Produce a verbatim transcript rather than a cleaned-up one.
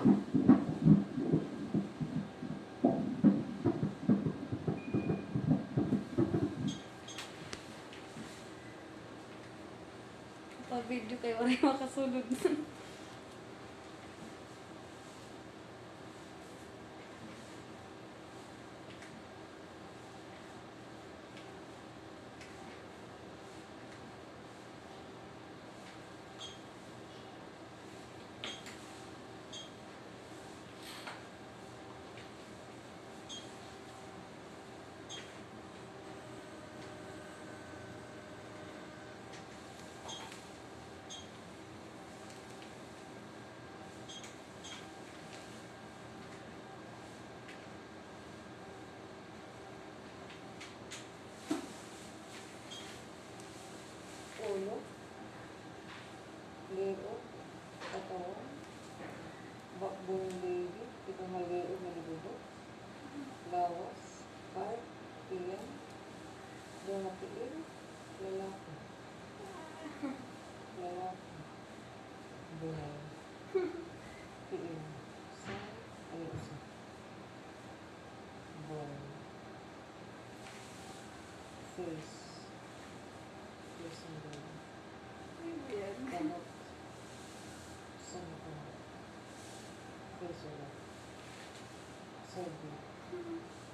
Pa-video kayo, wala yung makasunod. Ulo, liog, katawan, bakbong baby, ito maliog, malibubog, lawas, part, iyan, dumatiin, lalaki, lalaki, bunay, piin, sa, ayusin, boy, face, face and baby. Kamot sa mukha. Face ulit. Sabi.